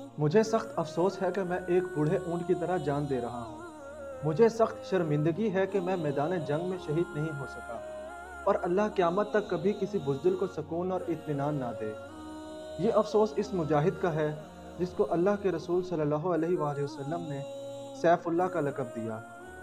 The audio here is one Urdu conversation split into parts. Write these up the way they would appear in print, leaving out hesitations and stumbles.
مجھے سخت افسوس ہے کہ میں ایک بوڑھے اونٹ کی طرح جان دے رہا ہوں۔ مجھے سخت شرمندگی ہے کہ میں میدان جنگ میں شہید نہیں ہو سکا، اور اللہ قیامت تک کبھی کسی بزدل کو سکون اور اطمینان نہ دے۔ یہ افسوس اس مجاہد کا ہے جس کو اللہ کے رسول صلی اللہ علیہ وآلہ وسلم نے سیف اللہ کا لقب دیا۔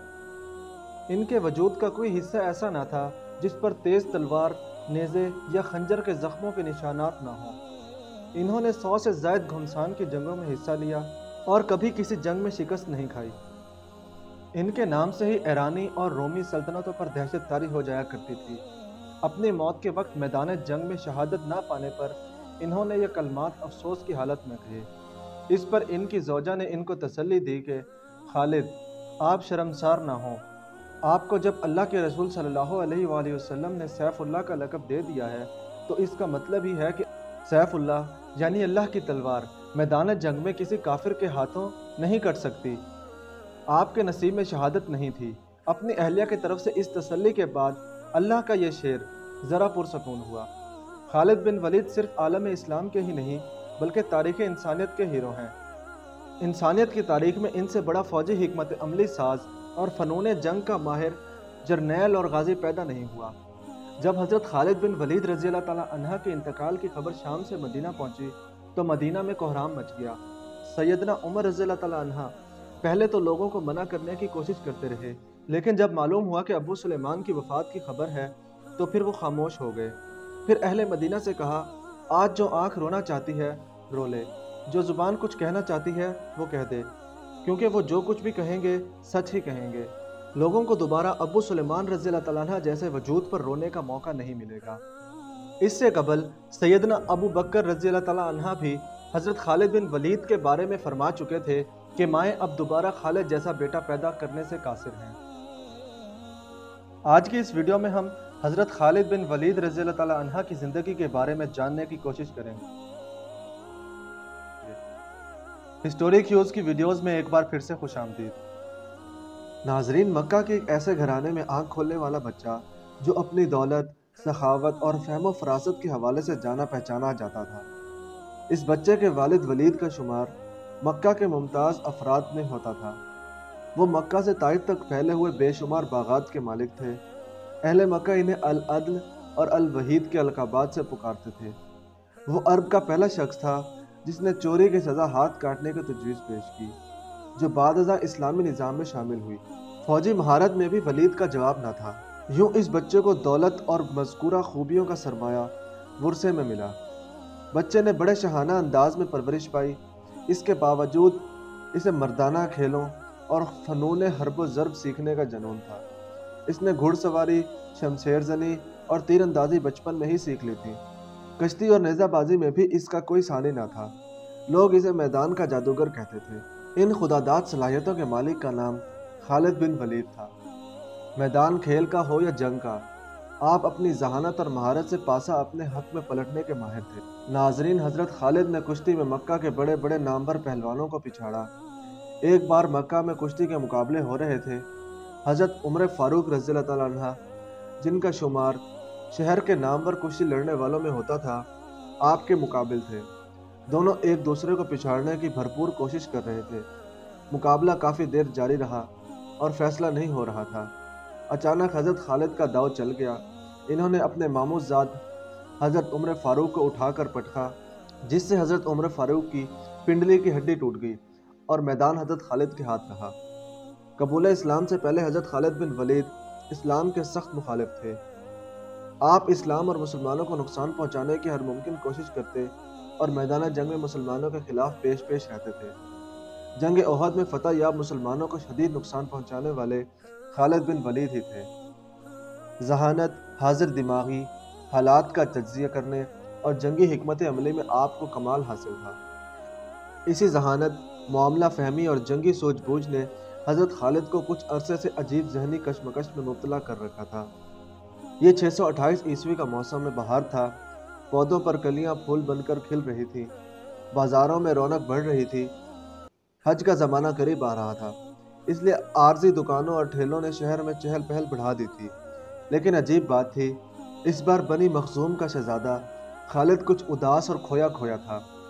ان کے وجود کا کوئی حصہ ایسا نہ تھا جس پر تیز تلوار، نیزے یا خنجر کے زخموں کے نشانات نہ ہوں۔ انہوں نے 100 سے زائد گھمسان کی جنگوں میں حصہ لیا اور کبھی کسی جنگ میں شکست نہیں کھائی۔ ان کے نام سے ہی ایرانی اور رومی سلطنتوں پر دہشت طاری ہو جایا کرتی تھی۔ اپنی موت کے وقت میدان جنگ میں شہادت نہ پانے پر انہوں نے یہ کلمات افسوس کی حالت میں کہے۔ اس پر ان کی زوجہ نے ان کو تسلی دی کہ خالد، آپ شرمسار نہ ہوں۔ آپ کو جب اللہ کے رسول صلی اللہ علیہ وآلہ وسلم نے سیف اللہ کا لقب دے دیا ہے تو اس کا مطلب ہی ہے کہ سیف اللہ یعنی اللہ کی تلوار میدان جنگ میں کسی کافر کے ہاتھوں نہیں کٹ سکتی۔ آپ کے نصیب میں شہادت نہیں تھی۔ اپنی اہلیہ کی طرف سے اس تسلی کے بعد اللہ کا یہ شعر ذرا پرسکون ہوا۔ خالد بن ولید صرف عالم اسلام کے ہی نہیں بلکہ تاریخ انسانیت کے ہیرو ہیں۔ انسانیت کی تاریخ میں ان سے بڑا فوجی حکمت عملی ساز اور فنون جنگ کا ماہر جرنیل اور غازی پیدا نہیں ہوا۔ جب حضرت خالد بن ولید رضی اللہ تعالیٰ عنہ کے انتقال کی خبر شام سے مدینہ پہنچی تو مدینہ میں کوہرام مچ گیا۔ سیدنا عمر رضی اللہ تعالیٰ عنہ پہلے تو لوگوں کو منع کرنے کی کوشش کرتے رہے، لیکن جب معلوم ہوا کہ ابو سلیمان کی وفات کی خبر ہے تو پھر وہ خاموش ہو گئے۔ پھر اہل مدینہ سے کہا، آج جو آنکھ رونا چاہتی ہے رو لے، جو زبان کچھ کہنا چاہتی ہے وہ کہہ دے، کیونکہ وہ جو کچھ بھی کہیں گے سچ ہی کہیں گے۔ لوگوں کو دوبارہ ابو سلیمان رضی اللہ تعالیٰ عنہ جیسے وجود پر رونے کا موقع نہیں ملے گا۔ اس سے قبل سیدنا ابو بکر رضی اللہ تعالیٰ عنہ بھی حضرت خالد بن ولید کے بارے میں فرما چکے تھے کہ مائیں اب دوبارہ خالد جیسا بیٹا پیدا کرنے سے قاصر ہیں۔ آج کی اس ویڈیو میں ہم حضرت خالد بن ولید رضی اللہ تعالیٰ عنہ کی زندگی کے بارے میں جاننے کی کوشش کریں گے۔ ہسٹوری کیوز کی ویڈیوز میں ایک بار پھر سے خوش آمدید۔ ناظرین، مکہ کے ایک ایسے گھرانے میں آنکھ کھولنے والا بچہ جو اپنی دولت، سخاوت اور فہم و فراست کے حوالے سے جانا پہچانا جاتا تھا۔ اس بچے کے والد ولید کا شمار مکہ کے ممتاز افراد میں ہوتا تھا۔ وہ مکہ سے طائف تک پھیلے ہوئے بے شمار باغات کے مالک تھے۔ اہل مکہ انہیں العدل اور الوحید کے القابات سے پکارتے تھے۔ وہ عرب کا پہلا شخص تھا جس نے چوری کی سزا ہاتھ کاٹنے کی تجویز پیش کی، جو بعد ازاں اسلامی نظام میں شامل ہوئی۔ فوجی مہارت میں بھی ولید کا جواب نہ تھا۔ یوں اس بچے کو دولت اور مذکورہ خوبیوں کا سرمایہ ورثے میں ملا۔ بچے نے بڑے شاہانہ انداز میں پرورش پائی۔ اس کے باوجود اسے مردانہ کھیلوں اور فنون حرب و ضرب سیکھنے کا جنون تھا۔ اس نے گھڑ سواری، شمشیر زنی اور تیر اندازی بچپن میں ہی سیکھ لی تھی۔ کشتی اور نیزہ بازی میں بھی اس کا کوئی ثانی نہ تھا۔ لوگ اسے میدان کا جادوگر کہتے تھے۔ ان خداداد صلاحیتوں کے مالک کا نام خالد بن ولید تھا۔ میدان کھیل کا ہو یا جنگ کا، آپ اپنی ذہانت اور مہارت سے پاسا اپنے حق میں پلٹنے کے ماہر تھے۔ ناظرین، حضرت خالد نے کشتی میں مکہ کے بڑے بڑے نامور پہلوانوں کو پچھاڑا۔ ایک بار مکہ میں کشتی کے مقابلے ہو رہے تھے۔ حضرت عمر فاروق رضی اللہ تعالیٰ عنہ، جن کا شمار شہر کے نامور کشتی لڑنے والوں میں ہوتا تھا، آپ کے مقابل تھے۔ دونوں ایک دوسرے کو پچھاڑنے کی بھرپور کوشش کر رہے تھے۔ مقابلہ کافی دیر جاری رہا اور فیصلہ نہیں ہو رہا تھا۔ اچانک حضرت خالد کا داؤ چل گیا۔ انہوں نے اپنے ماموں زاد حضرت عمر فاروق کو اٹھا کر پٹکا، جس سے حضرت عمر فاروق کی پنڈلی کی ہڈی ٹوٹ گئی اور میدان حضرت خالد کے ہاتھ رہا۔ قبول اسلام سے پہلے حضرت خالد بن ولید اسلام کے سخت مخالف تھے۔ آپ اسلام اور مسلمانوں کو نقصان پہنچانے کی ہر ممکن کوشش کرتے اور میدان جنگ میں مسلمانوں کے خلاف پیش رہتے تھے۔ جنگ احد میں فتح یاب مسلمانوں کو شدید نقصان پہنچانے والے خالد بن ولید ہی تھے۔ ذہانت، حاضر دماغی، حالات کا تجزیہ کرنے اور جنگی حکمت عملی میں آپ کو کمال حاصل تھا۔ اسی ذہانت، معاملہ فہمی اور جنگی سوجھ بوجھ نے حضرت خالد کو کچھ عرصے سے عجیب ذہنی کشمکش میں مبتلا کر رکھا تھا۔ یہ 628 عیسوی کا موسم بہار تھا۔ پودوں پر کلیاں پھول بن کر کھل رہی تھی، بازاروں میں رونق بڑھ رہی تھی۔ حج کا زمانہ قریب آ رہا تھا، اس لیے عارضی دکانوں اور ٹھیلوں نے شہر میں چہل پہل بڑھا دی تھی۔ لیکن عجیب بات تھی، اس بار بنی مخزوم کا شہزادہ خالد کچھ اداس اور کھویا کھویا تھا۔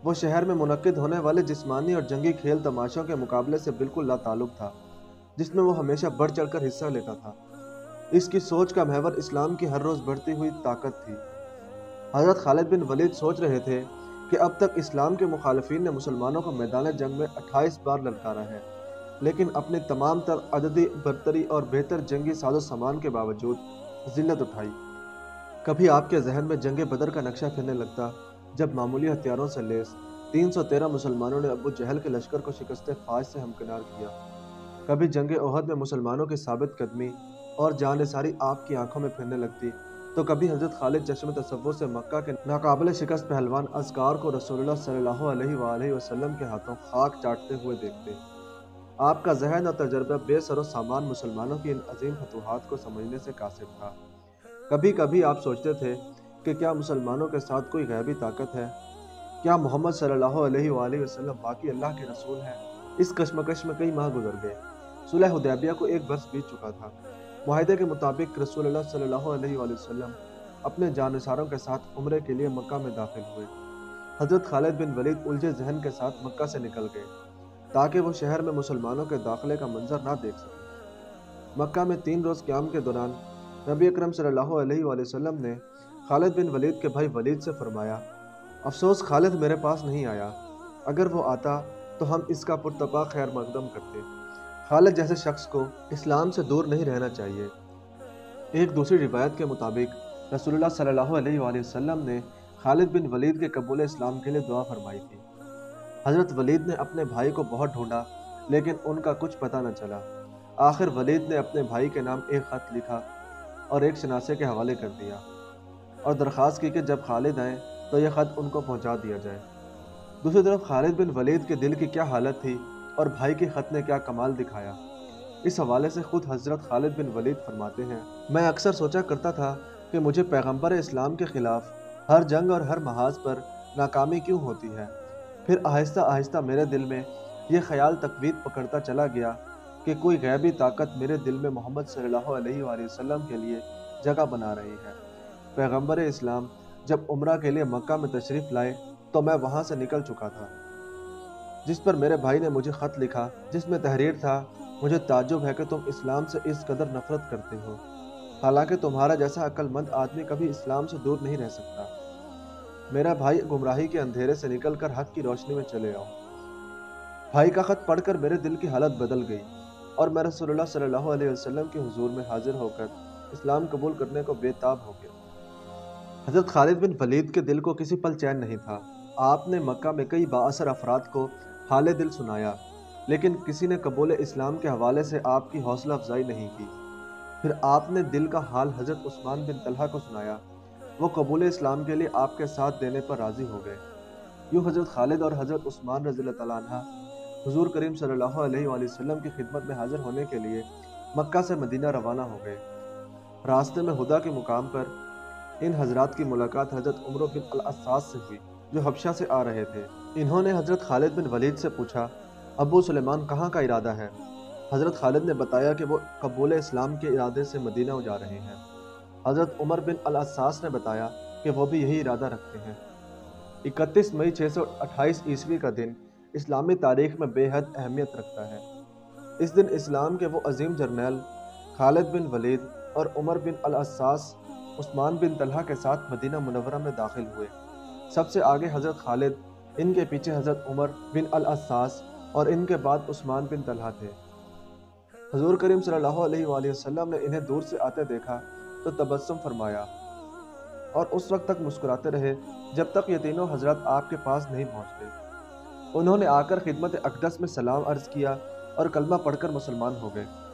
وہ شہر میں منعقد ہونے والے جسمانی اور جنگی کھیل تماشوں کے مقابلے سے بالکل لا تعلق تھا، جس میں وہ ہمیشہ بڑھ چڑھ کر حصہ لیتا تھا۔ اس کی سوچ کا محور اسلام کی ہر روز بڑھتی ہوئی طاقت تھی۔ حضرت خالد بن ولید سوچ رہے تھے کہ اب تک اسلام کے مخالفین نے مسلمانوں کو میدان جنگ میں 28 بار للکارا ہے، لیکن اپنی تمام تر عددی برتری اور بہتر جنگی ساز و سامان کے باوجود ذلت اٹھائی۔ کبھی آپ کے ذہن میں جنگ بدر کا نقشہ پھرنے لگتا، جب معمولی ہتھیاروں سے لیس 313 مسلمانوں نے ابو جہل کے لشکر کو شکست فاش سے ہمکنار کیا۔ کبھی جنگ احد میں مسلمانوں کی ثابت قدمی اور جانثاری آپ کی آنکھوں میں پھرنے لگتی، تو کبھی حضرت خالد چشم تصور سے مکہ کے ناقابل شکست پہلوان اذکار کو رسول اللہ صلی اللہ علیہ وآلہ وسلم کے ہاتھوں خاک چاٹتے ہوئے دیکھتے۔ آپ کا ذہن اور تجربہ بے سر و سامان مسلمانوں کی ان عظیم فتوحات کو سمجھنے سے قاصر تھا۔ کبھی کبھی آپ سوچتے تھے کہ کیا مسلمانوں کے ساتھ کوئی غیبی طاقت ہے؟ کیا محمد صلی اللہ علیہ وآلہ وسلم واقعی اللہ کے رسول ہیں؟ اس کشمکش میں کئی ماہ گزر گئے۔ صلح حدیبیہ کو 1 برس بیت چکا تھا۔ معاہدے کے مطابق رسول اللہ صلی اللہ علیہ وآلہ وسلم اپنے جانثاروں کے ساتھ عمرے کے لیے مکہ میں داخل ہوئے۔ حضرت خالد بن ولید الجھے ذہن کے ساتھ مکہ سے نکل گئے تاکہ وہ شہر میں مسلمانوں کے داخلے کا منظر نہ دیکھ سکیں۔ مکہ میں 3 روز قیام کے دوران نبی اکرم صلی اللہ علیہ وآلہ وسلم نے خالد بن ولید کے بھائی ولید سے فرمایا، افسوس خالد میرے پاس نہیں آیا، اگر وہ آتا تو ہم اس کا پرتپاک خیر مقدم کرتے۔ خالد جیسے شخص کو اسلام سے دور نہیں رہنا چاہیے۔ ایک دوسری روایت کے مطابق رسول اللہ صلی اللہ علیہ وآلہ وسلم نے خالد بن ولید کے قبول اسلام کے لیے دعا فرمائی تھی۔ حضرت ولید نے اپنے بھائی کو بہت ڈھونڈا، لیکن ان کا کچھ پتہ نہ چلا۔ آخر ولید نے اپنے بھائی کے نام ایک خط لکھا اور ایک شناسے کے حوالے کر دیا اور درخواست کی کہ جب خالد آئیں تو یہ خط ان کو پہنچا دیا جائے۔ دوسری طرف خالد بن ولید کے دل کی کیا حالت تھی اور بھائی کے خط نے کیا کمال دکھایا، اس حوالے سے خود حضرت خالد بن ولید فرماتے ہیں، میں اکثر سوچا کرتا تھا کہ مجھے پیغمبر اسلام کے خلاف ہر جنگ اور ہر محاذ پر ناکامی کیوں ہوتی ہے۔ پھر آہستہ آہستہ میرے دل میں یہ خیال تقویت پکڑتا چلا گیا کہ کوئی غیبی طاقت میرے دل میں محمد صلی اللہ علیہ وآلہ وسلم کے لیے جگہ بنا رہی ہے۔ پیغمبر اسلام جب عمرہ کے لیے مکہ میں تشریف لائے تو میں وہاں سے نکل چکا تھا، جس پر میرے بھائی نے مجھے خط لکھا جس میں تحریر تھا، مجھے تعجب ہے کہ تم اسلام سے اس قدر نفرت کرتے ہو، حالانکہ تمہارا جیسا عقل مند آدمی کبھی اسلام سے دور نہیں رہ سکتا۔ میرا بھائی گمراہی کے اندھیرے سے نکل کر حق کی روشنی میں چلے آؤ۔ بھائی کا خط پڑھ کر میرے دل کی حالت بدل گئی اور میں رسول اللہ صلی اللہ علیہ وسلم کے حضور میں حاضر ہو کر اسلام قبول کرنے کو بے تاب ہو گیا۔ حضرت خالد بن ولید کے دل کو کسی پل چین نہیں تھا۔ آپ نے مکہ میں کئی بااثر افراد کو حال دل سنایا، لیکن کسی نے قبول اسلام کے حوالے سے آپ کی حوصلہ افزائی نہیں کی۔ پھر آپ نے دل کا حال حضرت عثمان بن طلحہ کو سنایا، وہ قبول اسلام کے لیے آپ کے ساتھ دینے پر راضی ہو گئے۔ یوں حضرت خالد اور حضرت عثمان رضی اللہ تعالیٰ عنہ حضور کریم صلی اللہ علیہ وآلہ وسلم کی خدمت میں حاضر ہونے کے لیے مکہ سے مدینہ روانہ ہو گئے۔ راستے میں ہدا کے مقام پر ان حضرات کی ملاقات حضرت عمر بن العصاص سے ہوئی، جو حبشہ سے آ رہے تھے۔ انہوں نے حضرت خالد بن ولید سے پوچھا، ابو سلیمان کہاں کا ارادہ ہے؟ حضرت خالد نے بتایا کہ وہ قبول اسلام کے ارادے سے مدینہ جا رہے ہیں۔ حضرت عمر بن العصاص نے بتایا کہ وہ بھی یہی ارادہ رکھتے ہیں۔ 31 مئی 628 عیسوی کا دن اسلامی تاریخ میں بے حد اہمیت رکھتا ہے۔ اس دن اسلام کے وہ عظیم جرنیل خالد بن ولید اور عمر بن العصاص عثمان بن طلحہ کے ساتھ مدینہ منورہ میں داخل ہوئے۔ سب سے آگے حضرت خالد، ان کے پیچھے حضرت عمر بن العصاص اور ان کے بعد عثمان بن طلحہ تھے۔ حضور کریم صلی اللہ علیہ وآلہ وسلم نے انہیں دور سے آتے دیکھا تو تبسم فرمایا اور اس وقت تک مسکراتے رہے جب تک یہ تینوں حضرات آپ کے پاس نہیں پہنچتے۔ انہوں نے آ کر خدمت اقدس میں سلام عرض کیا اور کلمہ پڑھ کر مسلمان ہو گئے۔